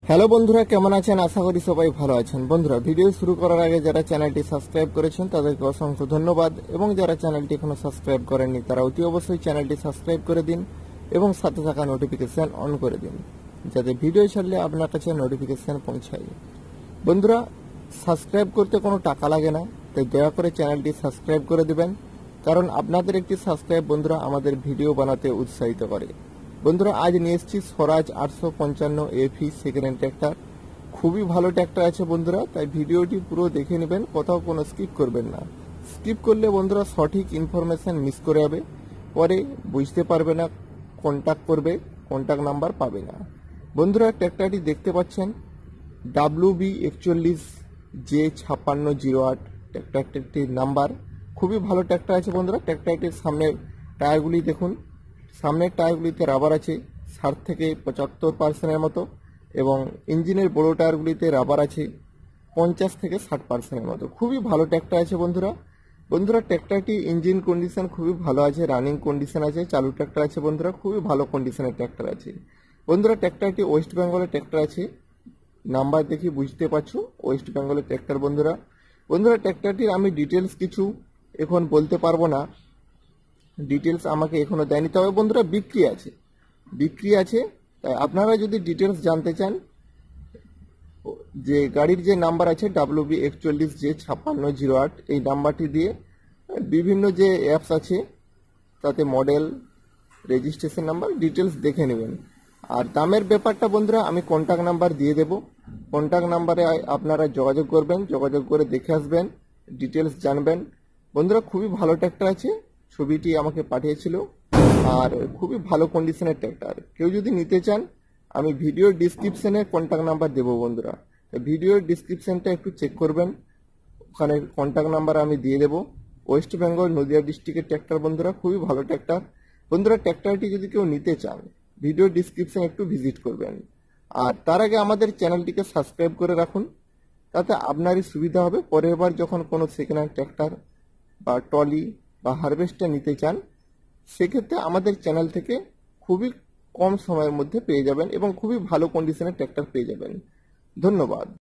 Hello বন্ধুরা, কেমন আছেন? আশা করি সবাই ভালো আছেন। বন্ধুরা, ভিডিও শুরু করার আগে যারা চ্যানেলটি সাবস্ক্রাইব করেছেন তাদেরকে অসংখ্য ধন্যবাদ, এবং যারা চ্যানেলটি এখনো সাবস্ক্রাইব করেননি তারা অতি অবশ্যই চ্যানেলটি সাবস্ক্রাইব করে দিন এবং সাথে থাকা নোটিফিকেশন অন করে দিন, যাতে ভিডিও ছাড়লে আপনার কাছে নোটিফিকেশন পৌঁছায়। বন্ধুরা, সাবস্ক্রাইব করতে কোনো টাকা লাগে না, তাই দয়া করে চ্যানেলটি সাবস্ক্রাইব করে দিবেন, কারণ আপনাদের একটি সাবস্ক্রাইব বন্ধুরা আমাদের ভিডিও বানাতে উৎসাহিত করে। বন্ধুরা, আজ নিয়ে এসেছি Swaraj 855 FE second hand tractor. খুবই ভালো ট্র্যাক্টর আছে বন্ধুরা, তাই ভিডিওটি পুরো দেখে নেবেন, কোথাও কোনো স্কিপ করবেন না। স্কিপ করলে বন্ধুরা সঠিক ইনফরমেশন মিস করে যাবে, পরে বুঝতে পারবে না, কন্ট্যাক্ট করবে, কন্ট্যাক্ট নাম্বার পাবে না। বন্ধুরা, ট্র্যাক্টরটি দেখতে পাচ্ছেন WB41J5608 ট্র্যাক্টরটির নাম্বার। খুবই ভালো ট্র্যাক্টর আছে বন্ধুরা। ট্র্যাক্টরটির সামনের টায়ারগুলি দেখুন, সামনের টায়ারগুলিতে রাবার আছে 60 থেকে 75% মতো, এবং ইঞ্জিনের বড় টায়ারগুলিতে রাবার আছে 50 থেকে 60% মতো। খুবই ভালো ট্র্যাক্টর আছে বন্ধুরা। বন্ধুরা, ট্র্যাক্টরটি ইঞ্জিন কন্ডিশন খুবই ভালো আছে, রানিং কন্ডিশন আছে, চালু ট্র্যাক্টর আছে বন্ধুরা, খুবই ভালো কন্ডিশনের ট্র্যাক্টর আছে। বন্ধুরা, ট্র্যাক্টরটি ওয়েস্ট বেঙ্গলের ট্র্যাক্টর আছে, নাম্বার দেখি বুঝতে পারছো, ওয়েস্ট বেঙ্গলের ট্র্যাক্টর। বন্ধুরা বন্ধুরা ট্র্যাক্টরটির আমি ডিটেলস কিছু এখন বলতে পারবো না, ডিটেলস আমাকে এখনো দেয়নি, তবে বন্ধুরা বিক্রি আছে। তাই আপনারা যদি ডিটেলস জানতে চান, যে গাড়ির যে নাম্বার আছে WB41J5608, এই নাম্বারটি দিয়ে বিভিন্ন যে অ্যাপস আছে তাতে মডেল, রেজিস্ট্রেশন নাম্বার, ডিটেলস দেখে নেবেন। আর দামের ব্যাপারটা বন্ধুরা আমি কন্ট্যাক্ট নাম্বার দিয়ে দেব, কন্ট্যাক্ট নাম্বারে আপনারা যোগাযোগ করবেন, যোগাযোগ করে দেখে আসবেন, ডিটেলস জানবেন। বন্ধুরা, খুবই ভালো ট্র্যাক্টর আছে, ছবিটি আমাকে পাঠিয়েছিল, আর খুবই ভালো কন্ডিশনের ট্র্যাক্টর। কেউ যদি নিতে চান, আমি ভিডিওর ডিসক্রিপশনে কন্ট্যাক্ট নাম্বার দেবো বন্ধুরা, ভিডিওর ডিসক্রিপশনটা একটু চেক করবেন, ওখানে কন্ট্যাক্ট নাম্বার আমি দিয়ে দেবো। ওয়েস্ট বেঙ্গল নদিয়া ডিস্ট্রিক্টের ট্র্যাক্টর বন্ধুরা, খুবই ভালো ট্র্যাক্টর। বন্ধুরা, ট্র্যাক্টরটি যদি কেউ নিতে চান, ভিডিও ডিসক্রিপশন একটু ভিজিট করবেন, আর তার আগে আমাদের চ্যানেলটিকে সাবস্ক্রাইব করে রাখুন, তাতে আপনারই সুবিধা হবে। পরের বার যখন কোনো সেকেন্ড হ্যান্ড ট্র্যাক্টর বা ট্রলি বা হারভেস্টার নিতে চান, সেক্ষেত্রে আমাদের চ্যানেল থেকে খুবই কম সময়ের মধ্যে পেয়ে যাবেন এবং খুবই ভালো কন্ডিশনের ট্র্যাক্টর পেয়ে যাবেন। ধন্যবাদ।